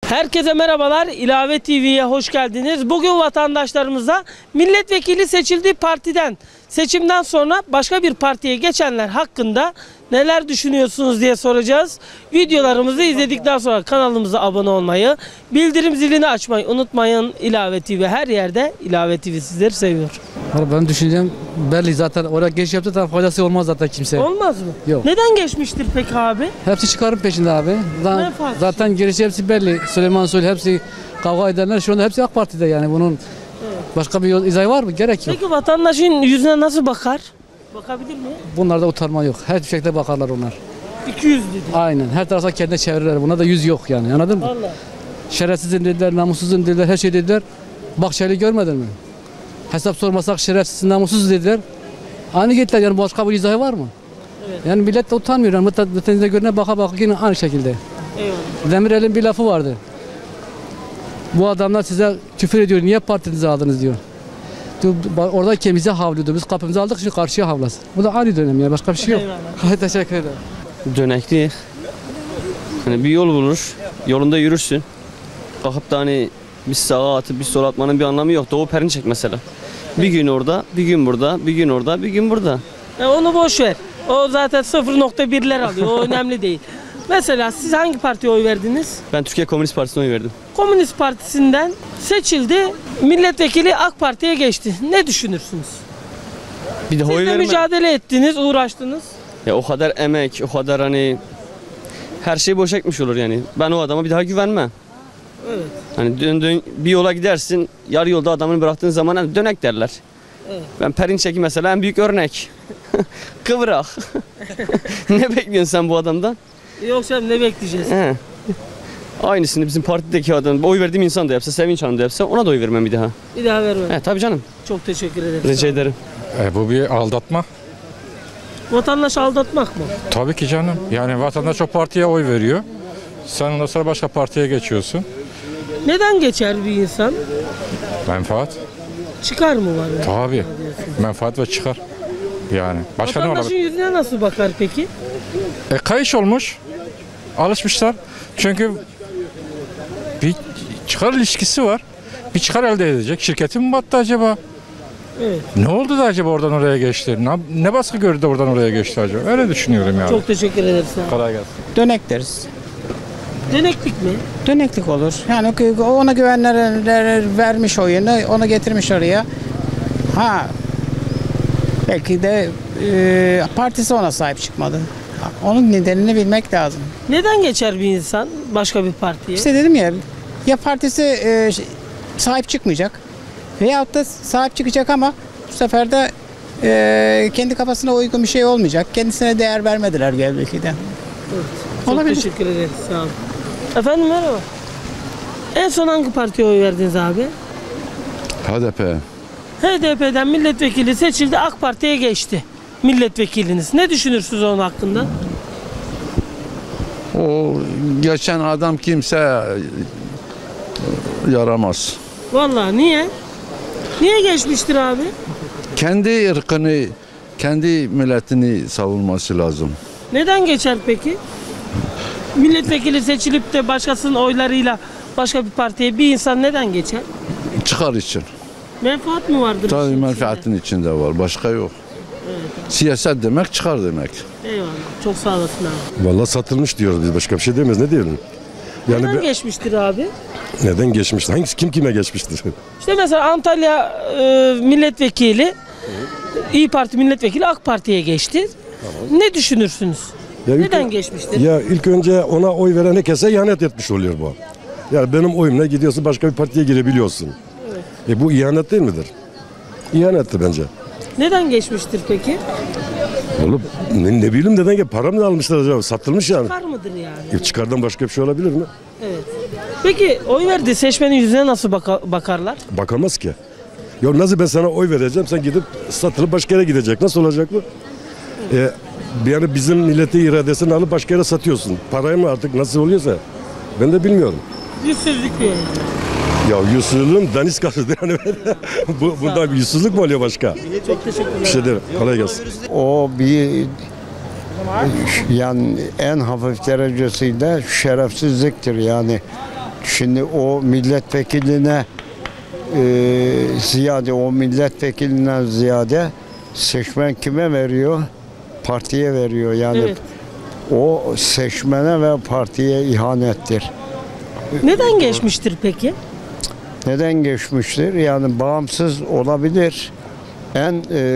Herkese merhabalar. İlave TV'ye hoş geldiniz. Bugün vatandaşlarımıza milletvekili seçildiği partiden seçimden sonra başka bir partiye geçenler hakkında neler düşünüyorsunuz diye soracağız. Videolarımızı izledikten sonra kanalımıza abone olmayı, bildirim zilini açmayı unutmayın. İlave TV her yerde. İlave TV sizleri seviyor. Ben düşüneceğim belli zaten oraya geç yaptı da faydası olmaz zaten kimse. Olmaz mı? Yok. Neden geçmiştir peki abi? Hepsi çıkarım peşinde abi. Zaten girişi hepsi belli. Süleyman Soylu hepsi kavga edenler şu anda hepsi AK Parti'de yani bunun başka bir izahı var mı? Gerek yok. Peki vatandaşın yüzüne nasıl bakar? Bakabilir mi? Bunlarda utanma yok. Her şekilde bakarlar onlar. 200 dedi. Aynen. Her tarafa kendine çevirirler. Buna da yüz yok yani. Anladın mı? Vallahi. Şerefsizim dediler, namussuzum dediler, her şey dediler. Bahçeli görmedin mi? Hesap sormasak şerefsiz, namussuz dediler. Aynı gittiler yani başka bir izahı var mı? Evet. Yani millet de utanmıyor. Yani mütedenize görüne baka yine aynı şekilde. Eyvallah. Demirel'in bir lafı vardı. Bu adamlar size küfür ediyor. Niye partinizi aldınız diyor. Oradayken bize havlıyordu. Biz kapımızı aldık şimdi karşıya havlasın. Bu da aynı dönem ya. Başka bir şey yok. Eyvallah. Teşekkür ederim. Dönekli. Hani bir yol bulur. Yolunda yürürsün. Kalkıp da hani bir sağa atıp bir sola atmanın bir anlamı yok. Doğu Perinçek mesela. Bir gün orada, bir gün burada, bir gün orada, bir gün burada. Onu boş ver. O zaten 0.1'ler alıyor. O önemli değil. Mesela siz hangi partiye oy verdiniz? Ben Türkiye Komünist Partisi'ne oy verdim. Komünist Partisi'nden seçildi. Milletvekili AK Parti'ye geçti. Ne düşünürsünüz? Bir daha Siz oy de vermem. mücadele ettiniz, uğraştınız. Ya o kadar emek, o kadar hani her şey boşa gitmiş olur yani. Ben o adama bir daha güvenmem. Evet. Hani bir yola gidersin, yarı yolda adamını bıraktığın zaman hani dönek derler. Evet. Ben Perinçek'i mesela en büyük örnek. Kıvrak. Ne bekliyorsun sen bu adamdan? Yoksa ne bekleyeceğiz? He. Aynısını bizim partideki adam, oy verdiğim insan da yapsa, Sevinç Hanım da yapsa ona da oy vermem bir daha. Bir daha vermem. He tabii canım. Çok teşekkür ederim. Rica ederim. Bu bir aldatma. Vatandaşı aldatmak mı? Tabii ki canım. Yani vatandaş o partiye oy veriyor. Sen ondan sonra başka partiye geçiyorsun. Neden geçer bir insan? Menfaat. Çıkar mı var? Tabii. Menfaat ve çıkar. Yani. Başka ne Vatandaşın olabilir? yüzüne nasıl bakar peki? Kayış olmuş. Alışmışlar. Çünkü bir çıkar ilişkisi var. Bir çıkar elde edecek. Şirketin mi battı acaba? Evet. Ne oldu da acaba oradan oraya geçti? Ne baskı gördü de oradan oraya geçti acaba? Öyle düşünüyorum yani. Çok teşekkür ederiz. Kolay gelsin. Dönek deriz. Döneklik mi? Döneklik olur. Yani ona güvenler vermiş oyunu, ona getirmiş oraya. Ha, belki de partisi ona sahip çıkmadı. Onun nedenini bilmek lazım. Neden geçer bir insan başka bir partiye? İşte dedim ya partisi sahip çıkmayacak veyahut da sahip çıkacak ama bu sefer de kendi kafasına uygun bir şey olmayacak. Kendisine değer vermediler belki de. Evet. Çok Olabilir. teşekkür ederiz. Sağ olun. Efendim merhaba. En son hangi partiye oy verdiniz abi? HDP. HDP'den milletvekili seçildi, AK Parti'ye geçti. Milletvekiliniz. Ne düşünürsünüz onun hakkında? O geçen adam kimse yaramaz. Vallahi niye? Niye geçmiştir abi? Kendi ırkını, kendi milletini savunması lazım. Neden geçer peki? Milletvekili seçilip de başkasının oylarıyla başka bir partiye bir insan neden geçer? Çıkar için. Menfaat mı vardır? Tabii işin menfaatin içinde var. Başka yok. Siyaset demek çıkar demek. içinde? Eyvallah. Çok sağ olasın abi. Vallahi satılmış diyoruz biz, başka bir şey demiyoruz, ne diyelim? Yani Neden geçmiştir abi? neden geçmiştir? Hangisi kim kime geçmiştir? İşte mesela Antalya milletvekili, İYİ Parti milletvekili AK Parti'ye geçti. Ne düşünürsünüz? Ya Neden geçmiştir? Ya ilk önce ona oy veren herkese ihanet etmiş oluyor bu. Yani benim oyumla gidiyorsun başka bir partiye girebiliyorsun. Bu ihanet değil midir? İhanetti bence. Neden geçmiştir peki? Oğlum ne bileyim neden ki para mı almışlar acaba? Satılmış yani. Var mıdır yani? Çıkardan başka bir şey olabilir mi? Evet. Peki oy verdi seçmenin yüzüne nasıl bakarlar? Bakamaz ki. Ya nasıl ben sana oy vereceğim, sen gidip satılıp başka yere gidecek. Nasıl olacak bu? Yani bizim milletin iradesini alıp başka yere satıyorsun. Parayı mı artık nasıl oluyorsa ben de bilmiyorum. Yüzsüzlük diyor. Ya yüzsüzlüğün daniskasıdır yani. Bundan bir yüzsüzlük mü oluyor başka? Çok teşekkürler. Bir şey değil. Kolay gelsin. O bir yani en hafif derecesiyle şerefsizliktir yani. Şimdi o milletvekiline ziyade, o milletvekilinden ziyade seçmen kime veriyor? Partiye veriyor. Yani Evet. o seçmene ve partiye ihanettir. Neden geçmiştir peki? Neden geçmiştir? Yani bağımsız olabilir. En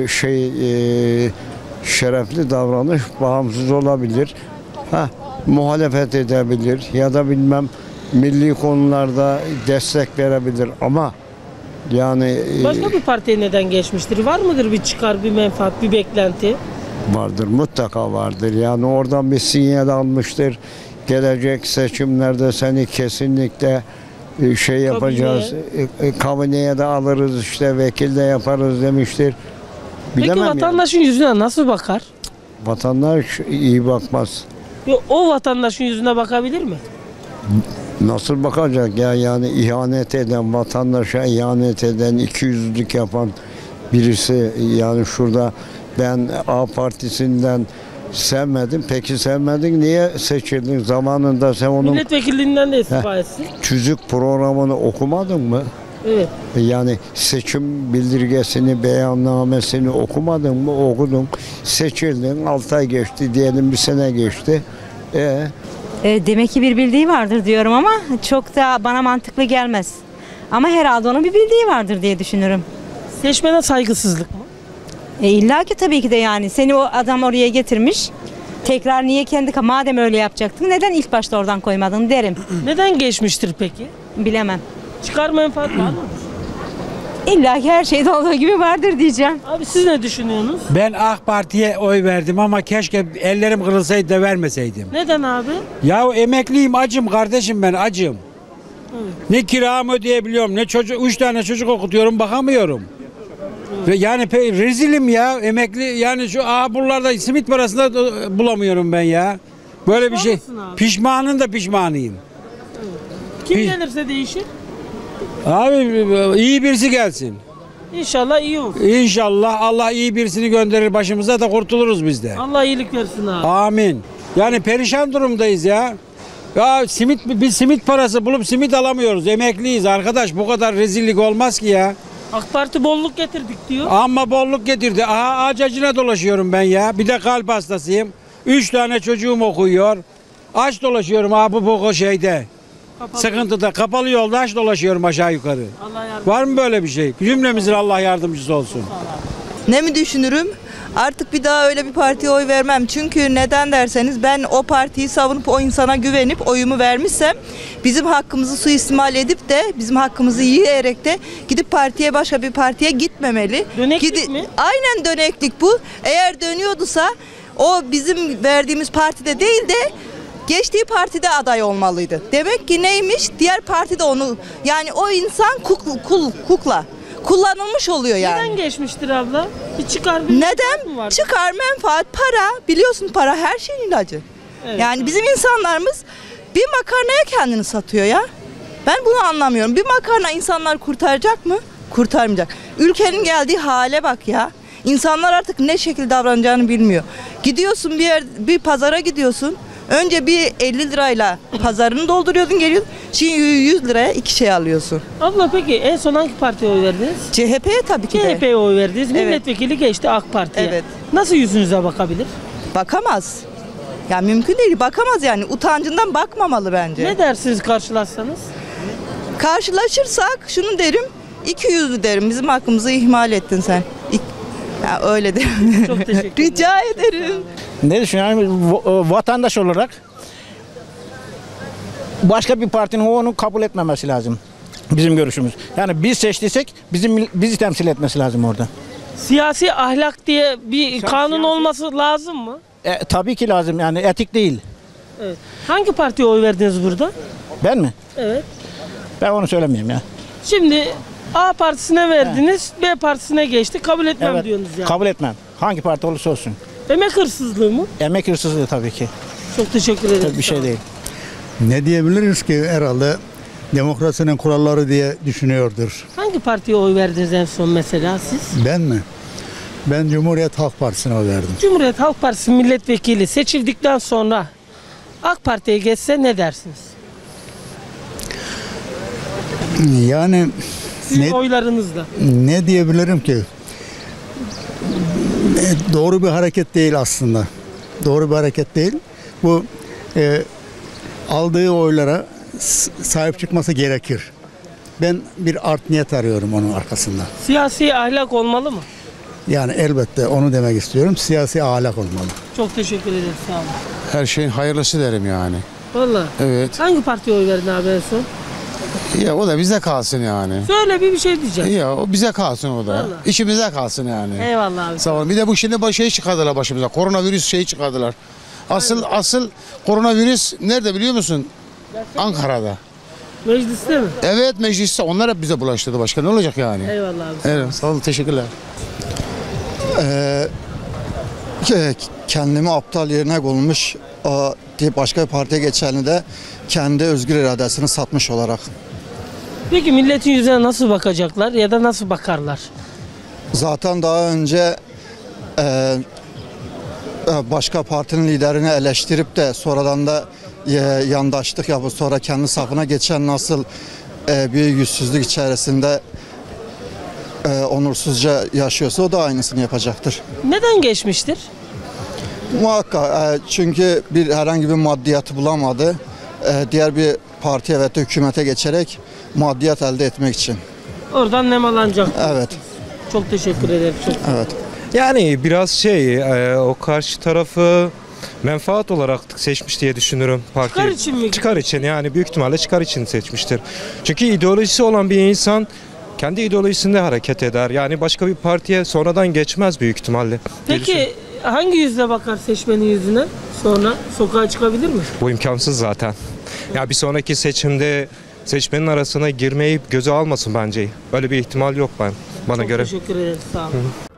şerefli davranış bağımsız olabilir. Muhalefet edebilir ya da bilmem milli konularda destek verebilir ama yani Başka bir partiye neden geçmiştir? Var mıdır bir çıkar, bir menfaat, bir beklenti? vardır, mutlaka vardır. Yani oradan bir sinyal almıştır. Gelecek seçimlerde seni kesinlikle yapacağız. Kabineye de alırız, işte vekil de yaparız demiştir. Peki Bilemem vatandaşın yüzüne nasıl bakar? Vatandaş iyi bakmaz. O vatandaşın yüzüne bakabilir mi? Nasıl bakacak ya, yani ihanet eden, vatandaşa ihanet eden, ikiyüzlülük yapan birisi, yani şurada ben A partisinden sevmedim. Peki sevmedin, niye seçildin? Zamanında sen onun Milletvekilliğinden de istifa etsin. tüzük programını okumadın mı? Evet. Yani seçim bildirgesini, beyannamesini okumadın mı? Okudun. Seçildin, 6 ay geçti, diyelim bir sene geçti. Demek ki bir bildiği vardır diyorum ama çok da bana mantıklı gelmez. Ama herhalde onun bir bildiği vardır diye düşünürüm. Seçmene saygısızlık mı? İlla ki tabii ki de, yani seni o adam oraya getirmiş. Tekrar niye madem öyle yapacaktın, neden ilk başta oradan koymadın derim. Neden geçmiştir peki? Bilemem. Çıkar menfaat var mı? İlla ki her şeyde olduğu gibi vardır diyeceğim. Abi siz ne düşünüyorsunuz? Ben AK Parti'ye oy verdim ama keşke ellerim kırılsaydı da vermeseydim. Neden abi? Ya emekliyim, acım kardeşim, ben acım. Ne kiramı ödeyebiliyorum, ne çocuk, 3 tane çocuk okutuyorum, bakamıyorum. Ve yani rezilim ya, emekli, yani şu buralarda simit parasını da bulamıyorum ben ya. Böyle bir şey. Pişman mısın abi? Pişmanın da pişmanıyım. Kim gelirse değişir. Abi iyi birisi gelsin. İnşallah iyi olur. İnşallah Allah iyi birisini gönderir başımıza da kurtuluruz biz de. Allah iyilik versin abi. Amin. Yani perişan durumdayız ya. Ya biz simit parası bulup simit alamıyoruz. Emekliyiz arkadaş, bu kadar rezillik olmaz ki ya. AK Parti bolluk getirdik diyor. Ama bolluk getirdi. Ağaç acına dolaşıyorum ben ya. Bir de kalp hastasıyım. 3 tane çocuğum okuyor. Aç dolaşıyorum bu şeyde. Kapalı. Sıkıntıda, kapalı yolda aç dolaşıyorum aşağı yukarı. Allah yardım. Var mı böyle bir şey? Cümlemizin Allah yardımcısı olsun. Ne mi düşünürüm? Artık bir daha öyle bir partiye oy vermem. Çünkü neden derseniz, ben o partiyi savunup o insana güvenip oyumu vermişsem, bizim hakkımızı suistimal edip de bizim hakkımızı yiyerek de gidip başka bir partiye gitmemeli. Döneklik mi? Aynen, döneklik bu. Eğer dönüyordusa o bizim verdiğimiz partide değil de geçtiği partide aday olmalıydı. Demek ki neymiş? Diğer partide onu, yani o insan kukla. Kullanılmış oluyor yani. Neden geçmiştir abla? Bir çıkar bir Neden? mi var? Çıkar, menfaat, para. Biliyorsun, para her şeyin ilacı. Evet, Yani bizim insanlarımız bir makarnaya kendini satıyor ya. Ben bunu anlamıyorum. Bir makarna insanlar kurtaracak mı? Kurtarmayacak. Ülkenin geldiği hale bak ya. İnsanlar artık ne şekilde davranacağını bilmiyor. Gidiyorsun bir pazara gidiyorsun. Önce bir 50 lirayla pazarını dolduruyordun, geliyordun. Şimdi 100 liraya 2 şey alıyorsun. Abla peki en son hangi partiye oy verdiniz? CHP'ye tabii ki de. CHP'ye oy verdiniz. Evet. Milletvekili geçti AK Parti'ye. Evet. Nasıl yüzünüze bakabilir? Bakamaz. Ya mümkün değil, bakamaz yani. Utancından bakmamalı bence. Ne dersiniz karşılaşsanız? Karşılaşırsak şunu derim, 200'lü derim. Bizim hakkımızı ihmal ettin sen. Ya öyle derim. Çok teşekkür ederim. Rica ederim. Ne düşünüyorum? Vatandaş olarak başka bir partinin onu kabul etmemesi lazım. Bizim görüşümüz. Yani biz seçtiysek bizi temsil etmesi lazım orada. Siyasi ahlak diye bir kanun olması lazım mı? Tabii ki lazım, yani etik değil. Evet. Hangi partiye oy verdiniz burada? Ben mi? Evet. Ben onu söylemeyeyim ya. Şimdi A partisine verdiniz, B partisine geçti. Kabul etmem Evet, diyorsunuz yani. kabul etmem. Hangi parti olursa olsun. Emek hırsızlığı mı? Emek hırsızlığı tabii ki. Çok teşekkür ederim. Bir şey değil. Ne diyebiliriz ki, herhalde demokrasinin kuralları diye düşünüyordur. Hangi partiye oy verdiniz en son mesela siz? Ben mi? Ben Cumhuriyet Halk Partisi'ne oy verdim. Cumhuriyet Halk Partisi milletvekili seçildikten sonra AK Parti'ye geçse ne dersiniz? Yani Sizin oylarınızla. ne diyebilirim ki? Doğru bir hareket değil aslında. Doğru bir hareket değil. Bu aldığı oylara sahip çıkması gerekir. Ben bir art niyet arıyorum onun arkasında. Siyasi ahlak olmalı mı? Yani elbette onu demek istiyorum. Siyasi ahlak olmalı. Çok teşekkür ederim. Sağ olun. Her şeyin hayırlısı derim yani. Valla. Evet. Hangi partiye oy verdin abi en son? Ya o da bize kalsın yani. Söyle bir şey diyeceğim. Ya o bize kalsın o da. Vallahi. İşimize kalsın yani. Eyvallah abi. Sağ olun. Bir de bu şimdi şey çıkardılar başımıza. Koronavirüs şeyi çıkardılar. Asıl koronavirüs nerede biliyor musun? Ankara'da. Mecliste mi? Evet mecliste. Onlar hep bize bulaştırdı başka. Ne olacak yani? Eyvallah abi. Evet sağ olun. Teşekkürler. Kendimi aptal yerine konmuş diye başka bir partiye geçeni de kendi özgür iradesini satmış olarak. Peki milletin yüzüne nasıl bakacaklar ya da nasıl bakarlar? Zaten daha önce başka partinin liderini eleştirip de sonradan da yandaşlık yapıp sonra kendi safına geçen nasıl bir yüzsüzlük içerisinde onursuzca yaşıyorsa o da aynısını yapacaktır. Neden geçmiştir? Muhakkak çünkü herhangi bir maddiyatı bulamadı. Diğer bir partiye ve hükümete geçerek maddiyat elde etmek için. Oradan nemalanacak. Evet. Çok teşekkür ederim. Çok. Evet. Yani biraz o karşı tarafı menfaat olarak seçmiş diye düşünürüm. Parti. Çıkar için mi? Çıkar için yani büyük ihtimalle çıkar için seçmiştir. Çünkü ideolojisi olan bir insan kendi ideolojisinde hareket eder. Yani başka bir partiye sonradan geçmez büyük ihtimalle. Peki hangi yüzle bakar seçmenin yüzüne? Sonra sokağa çıkabilir mi? Bu imkansız zaten. Ya bir sonraki seçimde seçmenin arasına girmeyi göze almasın bence. Böyle bir ihtimal yok bana göre. Çok teşekkür ederim. Sağ olun.